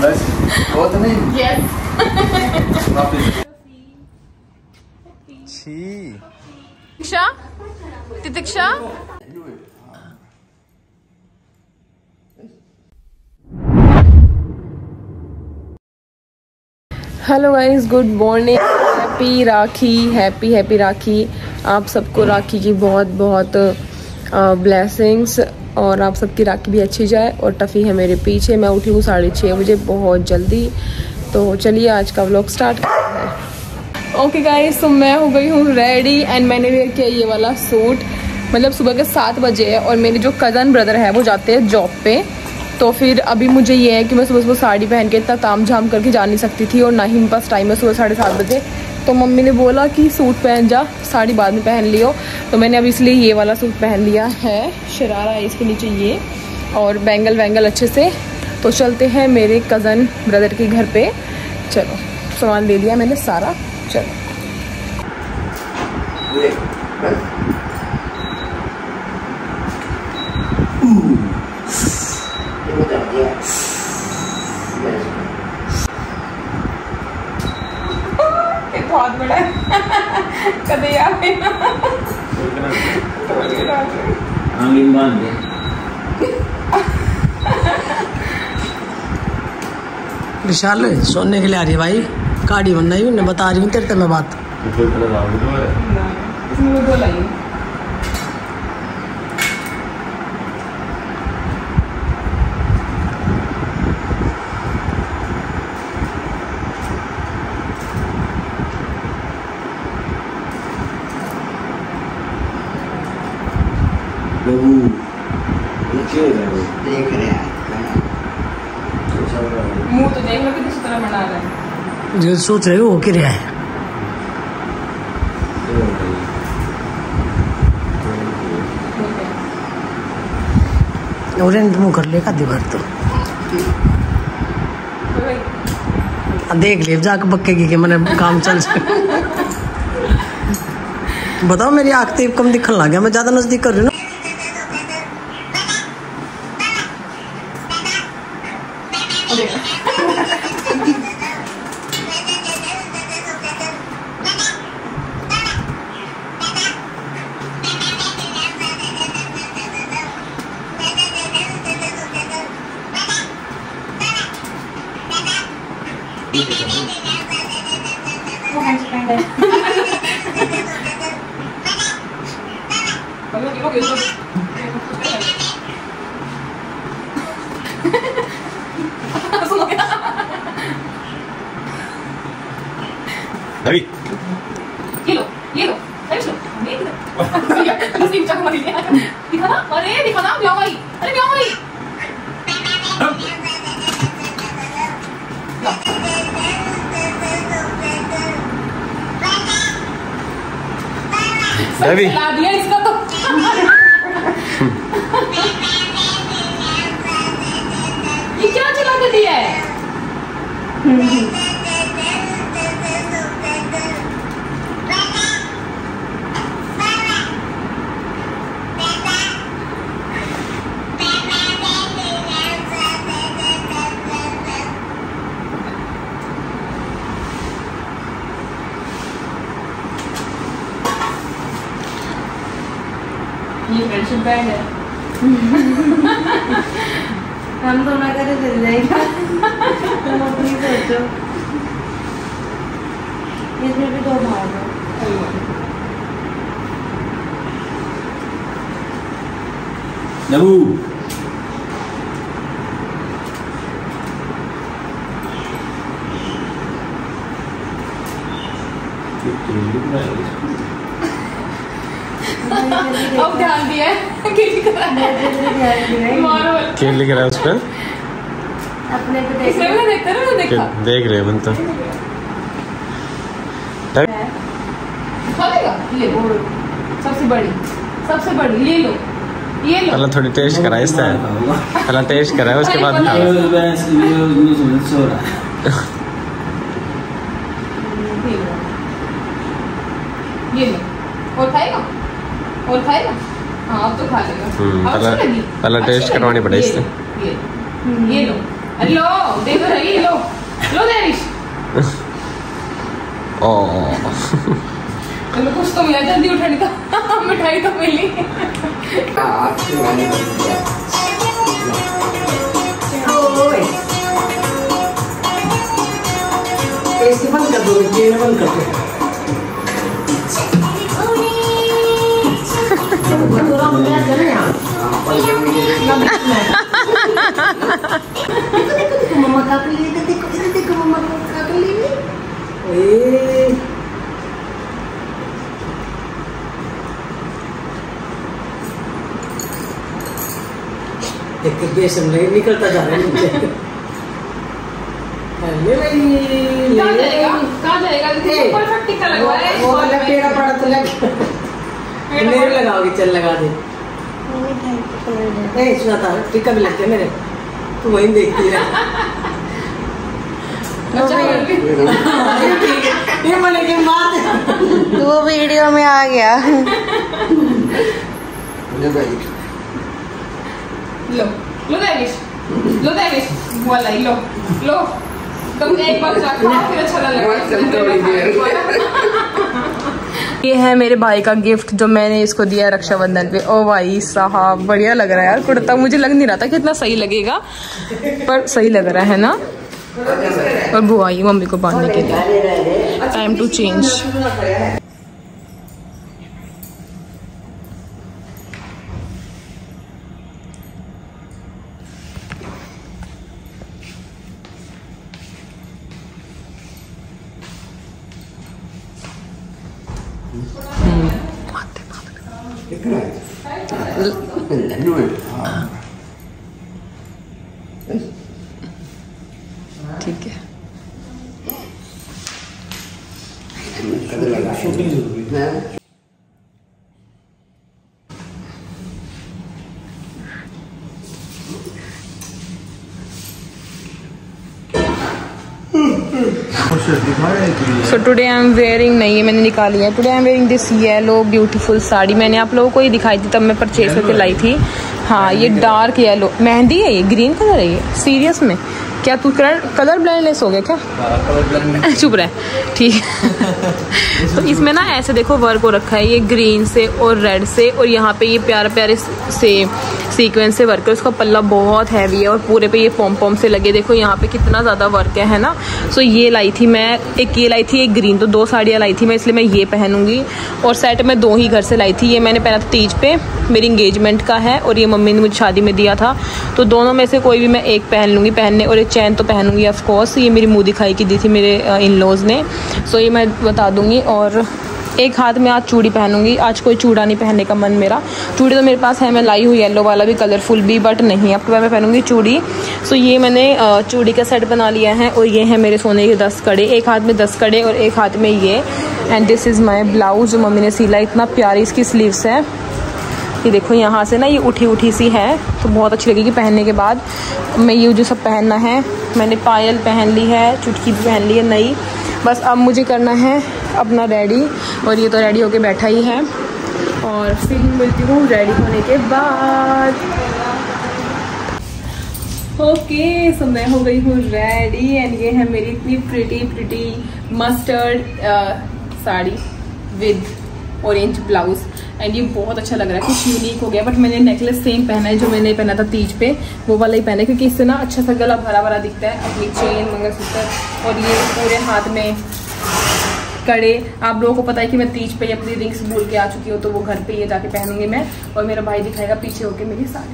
बस बहुत नहीं। Yes. Titiksha, Titiksha. Hello guys, good morning. Happy Rakhi, happy happy Rakhi. आप सबको राखी की बहुत बहुत ब्लेसिंग्स और आप सबकी राखी भी अच्छी जाए। और टफ़ी है मेरे पीछे। मैं उठी हूँ 6:30 बजे बहुत जल्दी। तो चलिए आज का व्लॉग स्टार्ट करते हैं। ओके गाइस, तो मैं हो गई हूँ रेडी एंड मैंने वेयर किया ये वाला सूट। मतलब सुबह के 7 बजे है और मेरे जो कज़न ब्रदर है वो जाते हैं जॉब पे। तो फिर अभी मुझे ये है कि मैं सुबह साड़ी पहन के इतना ताम झाम करके जा नहीं सकती थी और ना ही मेरे पास टाइम है सुबह 7:30 बजे। तो मम्मी ने बोला कि सूट पहन जा, साड़ी बाद में पहन लियो। तो मैंने अब इसलिए ये वाला सूट पहन लिया है। शरारा है इसके नीचे ये और बैंगल वैंगल अच्छे से। तो चलते हैं मेरे कज़न ब्रदर के घर पे। चलो, सामान ले लिया मैंने सारा। चलो बहुत बड़ा है। कदे यार बांध दे। विशाल सोने के लिए आ रही है भाई, गाड़ी बनना ही उन्हें बता रही हूँ तेरे मैं बात। इसमें बोला ही देख रहे हैं मुंह तो देख लो किस तरह बना रहा है। जो सोच रहे हो वो क्या है। ऑरेंज मुँह कर लेगा दीवार तो देख ले जाके पक्केगी कि मैंने काम चल बताओ मेरी आँख तो कम दिखने लग गया, मैं ज्यादा नजदीक कर रही हूँ ना। ये लो, ये लो, अरे लो, दिखा ना, अरे दिखा ना, ब्याह भाई, अरे ब्याह भाई। ला दिया इसका तो। ये क्या चला के दिया है? ये फ्रेंडशिप बैंड है। हम तो ना करे चल जाएगा। तुम अपनी सोचो, इसमें भी 2 भाग है। नबू अब ध्यान दिया है कि क्या लिख रहा है उस पर? अपने को देखता ना, देखा देख रहे मन तो खालेगा। ले सबसे बड़ी ले लो, ये लो। पहले थोड़ी टेस्ट करा इससे, पहले टेस्ट करा उसके बाद खाओ। ये लो, और खाएगा और खाएगा। हाँ अब तो खा लेगा। पहले टेस्ट करवानी पड़े इससे। ये लो, लो देखो रही लो लो देश चलो कुछ तो मिला जल्दी उठाने का मिठाई तो मिली बंद कर दो बंद करते मम्मा का देखो मम्मा का एक बेसन नहीं निकलता जा रहा है नीचे। कहाँ जाएगा परफेक्ट टिक्का लगवा है वो तेरा पड़ा तो मेरे लगाओगी चल लगा दे सुना था टिक्का भी लगता है मेरे तू वही देखती है ये बोले की बात वो वीडियो में आ गया लो देविश वाला ही लो लो तुम एक बार खाओ फिर अच्छा लगेगा। ये है मेरे भाई का गिफ्ट जो मैंने इसको दिया रक्षाबंधन पे। ओ भाई साहब बढ़िया लग रहा है यार कुर्ता, मुझे लग नहीं रहा था कि इतना सही लगेगा पर सही लग रहा है ना। और बुआ आई मम्मी को बांधने के लिए। Time to change. ठीक है so today I am wearing, नहीं है मैंने निकाली है। Today I am wearing this yellow beautiful sari. मैंने आप लोगों को ही दिखाई थी तब मैं परचेज करके लाई थी। हाँ ये डार्क येलो मेहंदी है, ये ग्रीन कलर है। ये सीरियस में क्या तू कलर ब्लाइंडनेस हो गया क्या? चुप रहे ठीक है। तो इसमें ना ऐसे देखो वर्क हो रखा है, ये ग्रीन से और रेड से और यहाँ पे ये प्यारे प्यारे से सीक्वेंस से वर्क है। उसका पल्ला बहुत हैवी है और पूरे पे ये पॉम पॉम से लगे। देखो यहाँ पे कितना ज़्यादा वर्क है ना। सो ये लाई थी मैं, एक ये लाई थी एक ग्रीन, तो 2 साड़ियाँ लाई थी मैं, इसलिए मैं ये पहनूंगी। और सेट मैं 2 ही घर से लाई थी। ये मैंने पहना था तीज पे, मेरी इंगेजमेंट का है, और ये मम्मी ने मुझे शादी में दिया था। तो दोनों में से कोई भी मैं एक पहन लूँगी पहनने, और एक चैन तो पहनूंगी ऑफ कोर्स। ये मेरी मुँह दिखाई की दी थी मेरे इन लॉज ने, सो ये मैं बता दूंगी। और एक हाथ में आज चूड़ी पहनूंगी। आज कोई चूड़ा नहीं पहनने का मन मेरा। चूड़ी तो मेरे पास है, मैं लाई हुई येलो वाला भी, कलरफुल भी, बट नहीं अब तो मैं पहनूंगी चूड़ी। सो ये मैंने चूड़ी का सेट बना लिया है। और ये है मेरे सोने के 10 कड़े, एक हाथ में 10 कड़े और एक हाथ में ये। And this is my blouse जो मम्मी ने सिला, इतना प्यारी इसकी स्लीव्स है। ये देखो यहाँ से ना ये उठी उठी सी है, तो बहुत अच्छी लगेगी पहनने के बाद। मैं ये जो सब पहनना है, मैंने पायल पहन ली है, चुटकी भी पहन ली है नई। बस अब मुझे करना है अपना रेडी, और ये तो रेडी होके बैठा ही है। और फिर मिलती हूँ रेडी होने के बाद। ओके सो मैं हो गई हूँ रेडी, एंड ये है मेरी इतनी pretty mustard sari with orange blouse. And ये बहुत अच्छा लग रहा है, कुछ यूनिक हो गया। बट मैंने नेकलेस सेम पहना है जो मैंने पहना था तीज पे, वो वाला ही पहना है, क्योंकि इससे ना अच्छा सा गला भरा भरा दिखता है। अपनी चेन मंगलसूत्र और ये पूरे हाथ में कड़े। आप लोगों को पता है कि मैं तीज पे अपनी रिंग्स भूल के आ चुकी हूँ, तो वो घर पे ये जाके पहनूंगी मैं। और मेरा भाई दिखाएगा पीछे होके मेरी साड़ी।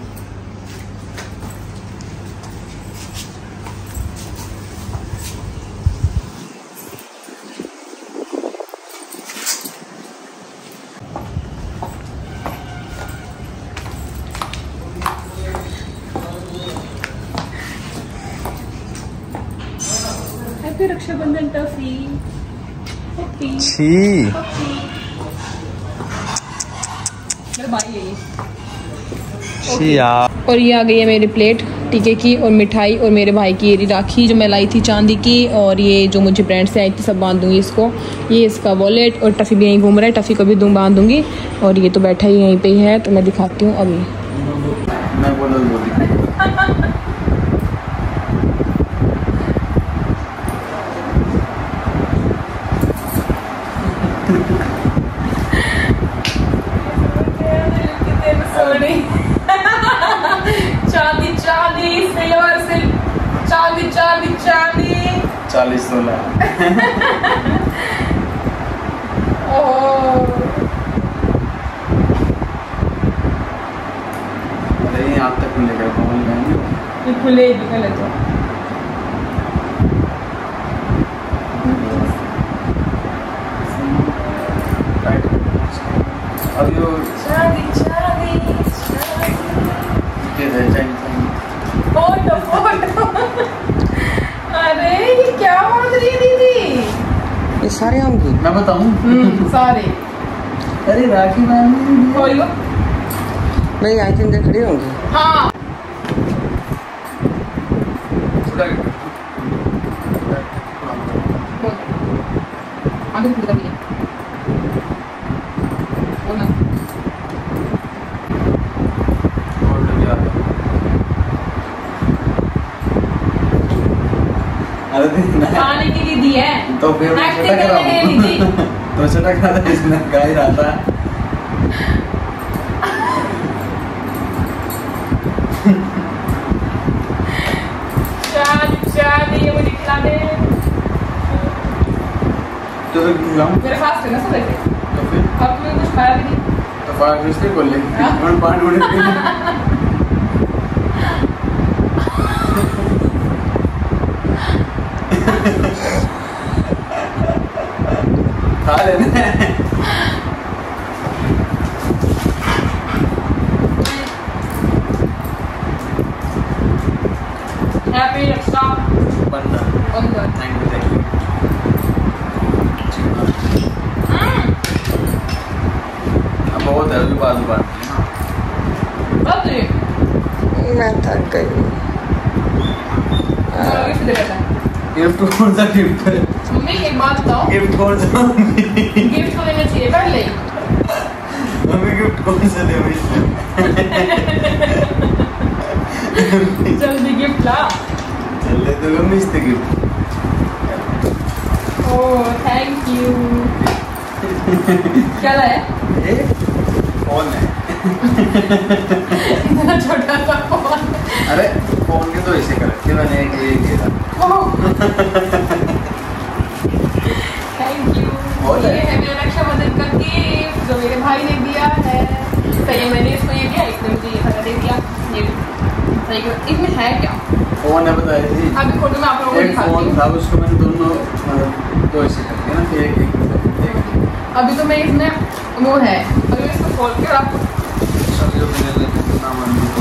रक्षाबंधन टफी और ये आ गई है मेरी प्लेट टीके की और मिठाई, और मेरे भाई की ये राखी जो मैं लाई थी चांदी की, और ये जो मुझे ब्रांड से आई थी सब बांध दूंगी इसको। ये इसका वॉलेट, और टफ़ी भी यहीं घूम रहा है, टफ़ी को भी बांध दूंगी। और ये तो बैठा ही यहीं पे ही है, तो मैं दिखाती हूँ अभी। 40-16 अरे यहाँ तक खुलेगा कौन ये खुलेगी पहले तो। अब यो शादी फोटो फोटो। अरे ये क्या मांग रही है दीदी? ये सारे आम की मैं बताऊं सारे। अरे राखी बांधनी खोलो। नहीं आई थिंक खड़ी होंगी। हाँ आगे खुद कर दिया। बोलना। अरे खाने के लिए दी है तो फिर मैं एक्टिंग छोटा करने के लिए दी। तो छोटा करा था इसने गा ही रहा था। शादी ये मुझे खिला दे। तो खिलाऊं मेरे पास है ना सब ऐसे। तो फिर अब तुम्हें कुछ खाया भी नहीं। तो फाड़ किसने बोल ले कौन पार्ट उड़े खा लेने हैप्पी रक्षा बंदा बंधन। थैंक यू अब बहुत है अभी बात अब तो ये मैं थक गई। गिफ्ट दे देता है। गिफ्ट कौन सा गिफ्ट है मम्मी एक बात बताओ। गिफ्ट कौन सा गिफ्ट तो लेना चाहिए पहले। मम्मी गिफ्ट कौन सा दे जल्दी गिफ्ट ला। चल ले तो मम्मी इससे गिफ्ट ओह थैंक यू। क्या लाया? ये फोन है इतना छोटा सा फोन। अरे फोन के तो ऐसे कर रखे मैंने एक ये किया थैंक यू। बहुत है। ये है मेरा रक्षाबंधन का गिफ्ट जो मेरे भाई ने दिया है। पहले मैंने इसको ये दिया, इसने मुझे ये वाला दे दिया। ये सही करो। इसमें है क्या? फोन है बताया जी अभी फोटो में आप लोगों को एक दिखाती फोन हूँ। था उसको मैंने दोनों दो ऐसे करके ना एक अभी तो मैं इसमें वो है, अगर इसको खोल के आप सब जो मैंने नाम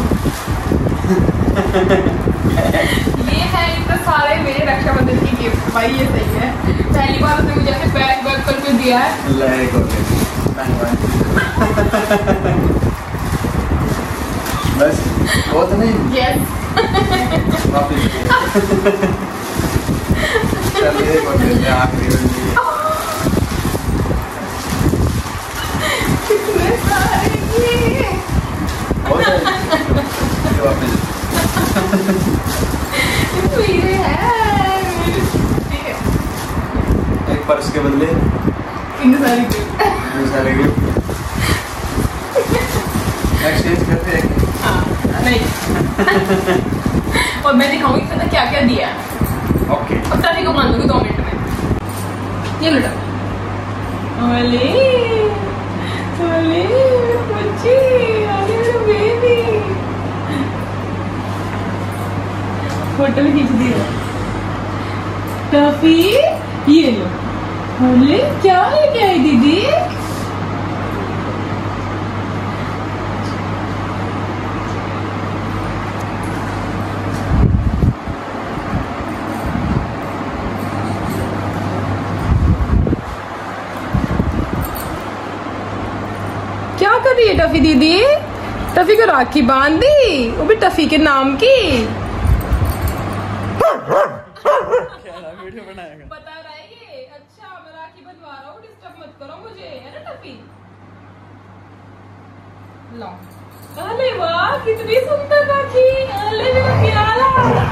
ये है इतने सारे मेरे रक्षाबंधन की गिफ्ट। भाई ये सही है, पहली बार उसने मुझे ऐसे पैक वैक करके दिया है। लाइक हो गया बस बहुत नहीं यस वापिस चलिए कोशिश आखिरी कितने सारे बहुत है वापिस मेरे हैं। ठीक है, एक पर्स के बदले इतने सारे गिफ्ट। सारे गिफ्ट एक्सचेंज करते हैं हाँ नहीं और मैं दिखाऊंगी इसने क्या क्या दिया है। ओके अब सभी को मान दूंगी 2 मिनट में। ये लुटा ओले ओले बच्ची अरे मेरा बेबी फोटो भी खींच दी हो। टॉफी ये लो। ओले क्या लेके आई दीदी? क्या कर रही है टफी दीदी? टफी को राखी बांध दी, वो भी टफी के नाम की। वीडियो बनाएगा बता रहा है ये। अच्छा मैं राखी बंधवा रहा हूँ, डिस्टर्ब मत करो मुझे, है ना टफी? लो। अरे वाह कितनी सुंदर राखी। अरे मेरा प्यारा।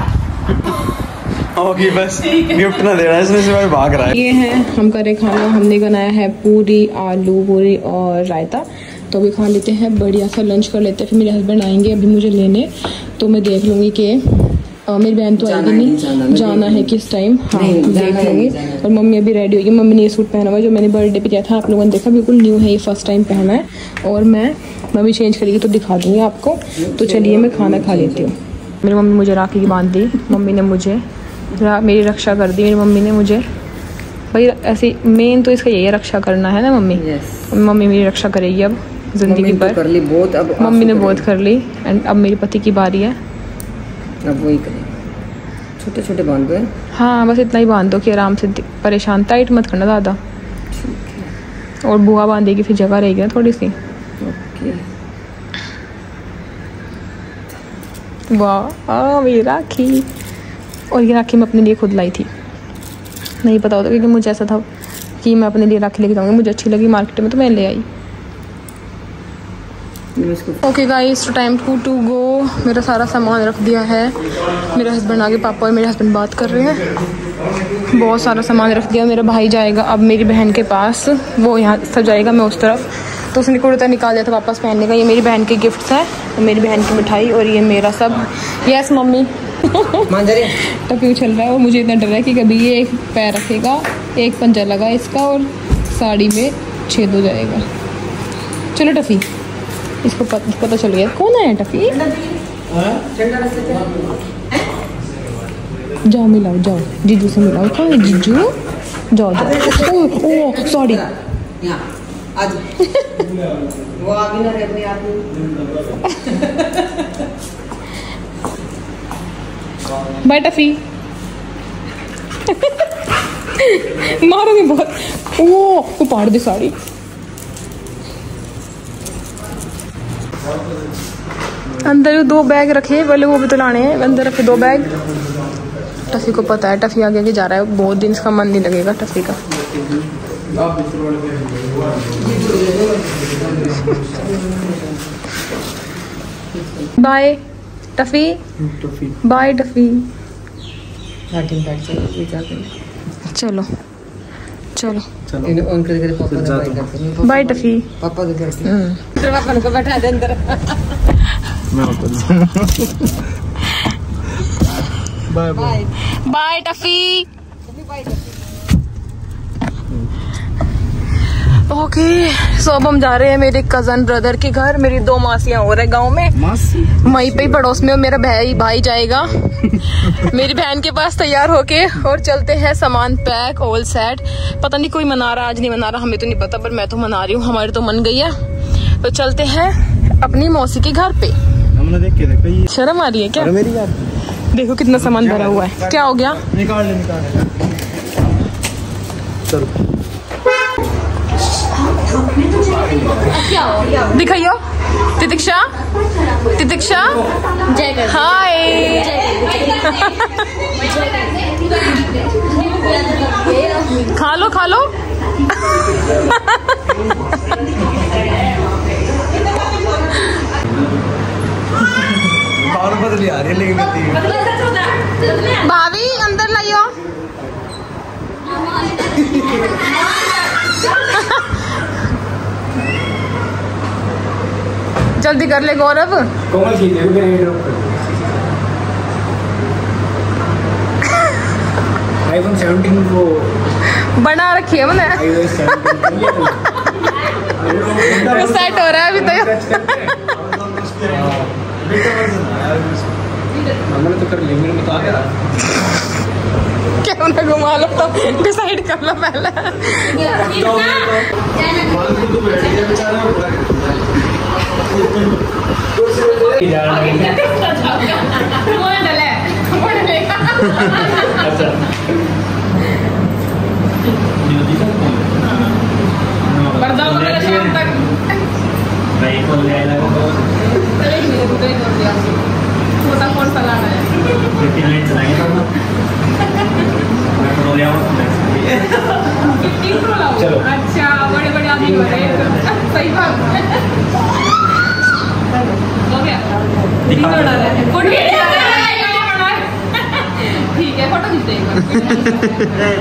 ओके बस ठीक है। गिफ्ट ना दे रहा है इसने सिवाय भाग रहा है। ये है हम करे खाना, हमने बनाया है पूरी आलू पूरी और रायता। तो अभी खा लेते हैं, बढ़िया सा लंच कर लेते हैं, फिर मेरे हस्बैंड आएंगे अभी मुझे लेने, तो मैं देख लूँगी कि मेरी बहन तो आएगी नहीं, जाना है किस टाइम, हाँ देख लेंगे। और मम्मी अभी रेडी होगी। मम्मी ने ये सूट पहना हुआ जो मैंने बर्थडे पे किया था, आप लोगों ने देखा, बिल्कुल न्यू है, ये फर्स्ट टाइम पहना है। और मम्मी चेंज करेगी तो दिखा दूँगी आपको। तो चलिए मैं खाना खा लेती हूँ। मेरी मम्मी मुझे राखी की बांध दी, मम्मी ने मुझे मेरी रक्षा कर दी। मेरी मम्मी ने मुझे, भाई ऐसी मेन तो इसका यही है, रक्षा करना है ना मम्मी। मम्मी मेरी रक्षा करेगी अब जिंदगी भर। कर ली बहुत, अब मम्मी ने बहुत कर ली एंड अब मेरे पति की बारी है। अब वही करें, छोटे छोटे बांध दो। हाँ बस इतना ही बांध दो कि आराम से, परेशान टाइट मत करना ज़्यादा। और बुआ बांधेगी फिर जगह रहेगी ना थोड़ी सी। वाह मेरी राखी। और ये राखी मैं अपने लिए खुद लाई थी, नहीं पता होता क्योंकि मुझे ऐसा था कि मैं अपने लिए राखी लेके जाऊँगी, मुझे अच्छी लगी मार्केट में तो मैं ले आई। Okay guys, time to go. मेरा सारा सामान रख दिया है, मेरे हस्बैंड आगे, पापा और मेरे हस्बैंड बात कर रहे हैं। बहुत सारा सामान रख दिया। मेरा भाई जाएगा अब मेरी बहन के पास, वो यहाँ सब जाएगा, मैं उस तरफ। तो उसने कुर्ता निकाल दिया था वापस पहनने का। ये मेरी बहन के गिफ्ट्स हैं, तो मेरी बहन की मिठाई, और ये मेरा सब। यस मम्मी टफी उछल रहा है और मुझे इतना डर है कि कभी ये एक पैर रखेगा, एक पंजा लगा इसका और साड़ी में छेद हो जाएगा। चलो टफी, इसको पता चल गया कौन है टफी। जाओ मिलाओ, जाओ जीजू से मिलाओ। कहाँ है जीजू? जाओ जाओ। Oh sorry. Bye Tuffy. मारोगे बहुत। वो पाड़ दे साड़ी। अंदर 2 बैग रखे, पहले वो भी तो लाने हैं। अंदर रखे 2 बैग। टफी को पता है, टफी आगे जा रहा है, बहुत दिन इसका मन नहीं लगेगा टफी का। Bye Tuffy, bye Tuffy. चलो चलो बाय टफी। पापा को बैठा दे अंदर। Bye bye bye Tuffy. Okay so अब हम जा रहे हैं मेरे कजन ब्रदर के घर। मेरी 2 मासियां हो रहे गांव में, वहीं पे पड़ोस में। मेरा भाई जाएगा मेरी बहन के पास तैयार होके, और चलते हैं सामान पैक ऑल सेट। पता नहीं कोई मना रहा, आज नहीं मना रहा, हमें तो नहीं पता, पर मैं तो मना रही हूँ, हमारी तो मन गई है। तो चलते हैं अपनी मौसी के घर पे। हमने देख के देखा, शर्म आ रही है क्या? मेरी यार देखो कितना सामान भरा हुआ है। क्या हो गया? निकाल ले चलो दिखाइयो। तितिक्षा, तितिक्षा हाय। खा लो खा लो। बदली आ रही है लेकिन भाभी अंदर लाइयो। जल्दी कर ले गौरव। iPhone 17 को बना रखी है मैंने। सेट हो रहा है अभी तो। हमने तो कर लिया, मेरे बता गया क्या उन्हें घुमा लो तो डिसाइड कर लो पहले। चलो अच्छा बड़े बड़े आदमी हो रहे हैं, सही बात हो गया। ठीक है फोटो खींचते हैं।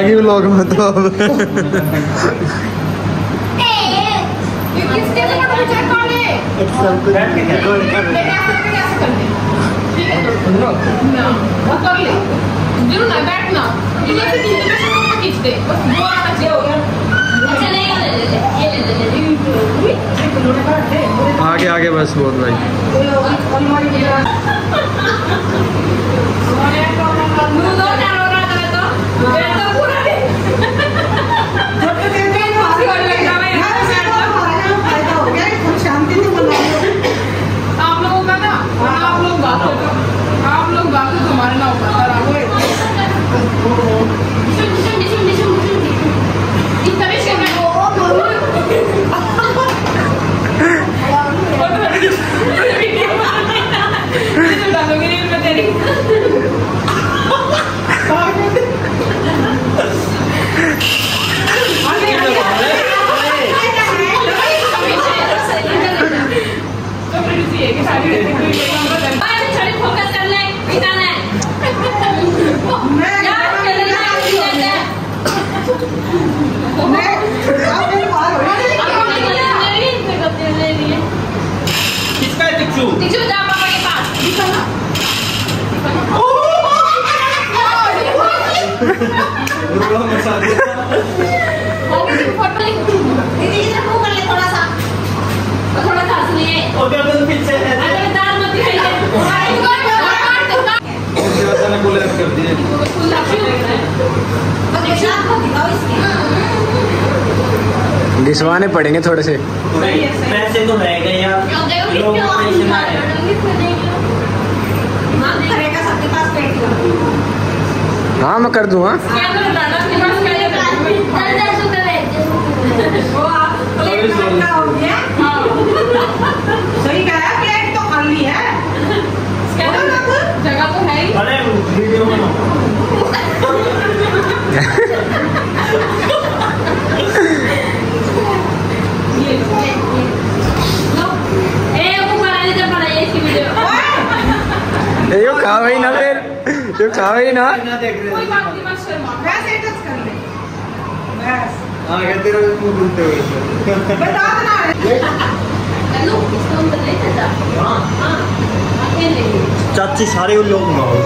जाएगी व्लॉग में तो अब। आगे आगे बस बोल भाई। आप लोग बाकी तुम्हारे ना ऊपर घिसवाने पड़ेंगे थोड़े से। पैसे तो रह गए यार। हाँ मैं कर दूंगा। सही कहा, प्लेट तो खाली है, जगह तो है ही। अरे वीडियो बनाओ। यो खाओ ही ना फिर, यो खाओ ही ना। कोई बात नहीं, मत शर्मा। बस एक टच कर ले, बस आगे तेरे मुंह घूमते हुए बता देना। चाची सारे लोग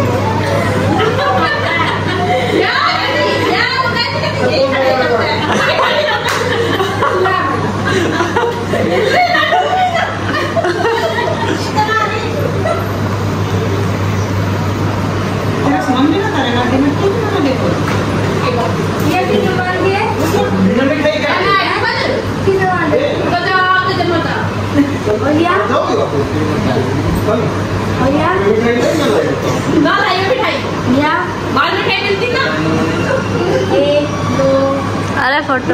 अरे फोटो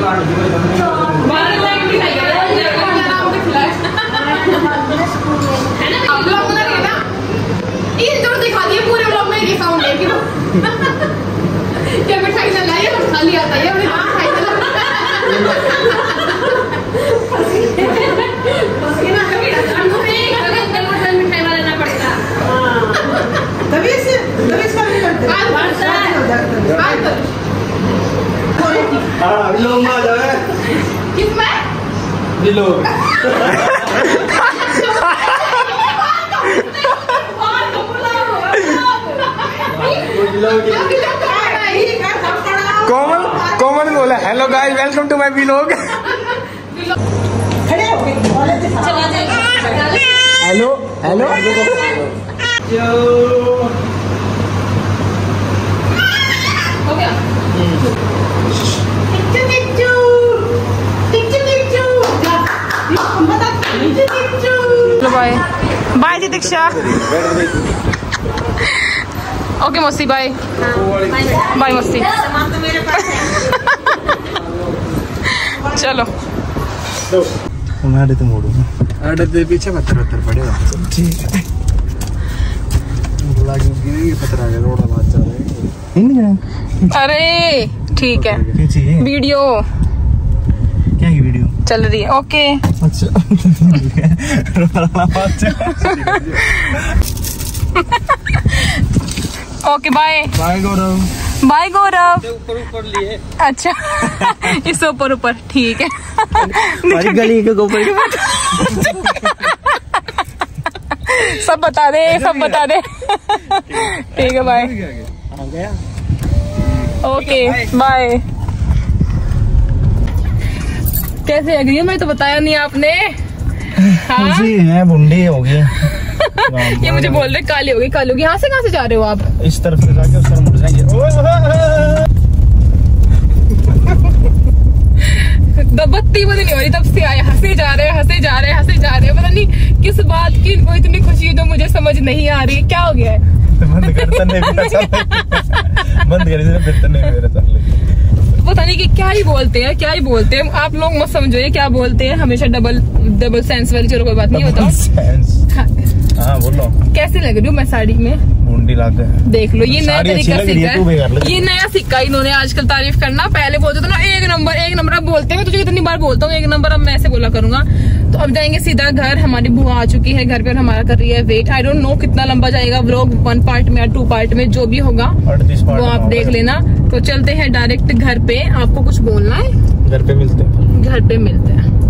दिखा दिए पूरे ब्लॉग में ये साउंड है कि क्या मिठाई ना लाइए बस खाली आता है मिठाई मिठाई वाला पड़ता तभी से नहीं करते। लोग आ जाए किसमें लोग कोमल कोमल बोला hello guys welcome to my vlog. Hello hello हो गया। Bye bye ji Diksha. Okay Masti bye bye Masti. चलो हमारे तो मोड़ो अरे तेरे पीछे पत्थर पत्थर पड़ेगा। ठीक है पत्थर आगे रोड बात चल रही है। अरे ठीक है वीडियो क्या की वीडियो चल रही है। ओके अच्छा okay bye bye Gaurav. Bye Gaurav. ऊपर ऊपर लिए। अच्छा इस ऊपर ऊपर ठीक है। गली के ऊपर सब बता दे, सब बता दे। ठीक है बाय। Okay bye. कैसे लग रही है? मैं तो बताया नहीं आपने। हाँ? है बुंडी हो गई। ये मुझे बोल रहे काली होगी, काली होगी। यहाँ से कहाँ से जा रहे हो आप? इस तरफ से जाके उस तरफ मुड़ जाएंगे। बत्ती बंद नहीं हो रही तब से आए, हंसे जा रहे हैं, हंसे जा रहे हैं, हंसे जा रहे हैं। पता नहीं किस बात की इनको इतनी खुशी है जो मुझे समझ नहीं आ रही। क्या हो गया है? बंद कर पता नहीं कि क्या ही बोलते हैं, क्या ही बोलते हैं। आप लोग मत समझो ये क्या बोलते हैं। हमेशा डबल सेंस वाली। चलो कोई बात नहीं होता। हाँ बोलो। कैसे लग रही हूँ मैं साड़ी में? मुंडी लाते हैं। देख लो ये नया तरीका सीखा है। ये नया सिक्का इन्होंने आजकल तारीफ करना। पहले बोलते थे ना एक नंबर एक नंबर। अब बोलते हैं, मैं तुझे कितनी बार बोलता हूँ एक नंबर। अब मैं ऐसे बोला करूंगा। तो अब जाएंगे सीधा घर। हमारी बुआ आ चुकी है घर पे और हमारा कर रही है वेट। आई डोंट नो कितना लंबा जाएगा व्लॉग, 1 पार्ट में या 2 पार्ट में, जो भी होगा वो आप देख लेना। तो चलते हैं डायरेक्ट घर पे। आपको कुछ बोलना है? घर पे मिलते हैं। घर पे मिलते हैं।